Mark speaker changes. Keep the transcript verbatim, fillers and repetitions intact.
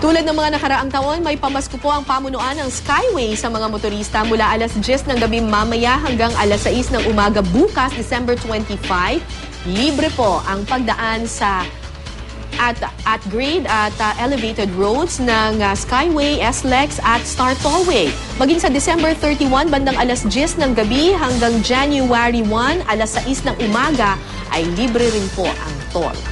Speaker 1: Tulad ng mga nakaraang taon, may pamasko po ang pamunuan ng Skyway sa mga motorista mula alas diyes ng gabi mamaya hanggang alas sais ng umaga bukas, December twenty-five. Libre po ang pagdaan sa at, at grade at uh, elevated roads ng uh, Skyway, S L E X at Star Tollway. Maging sa December thirty-one, bandang alas diyes ng gabi hanggang January first, alas sais ng umaga, ay libre rin po ang toll.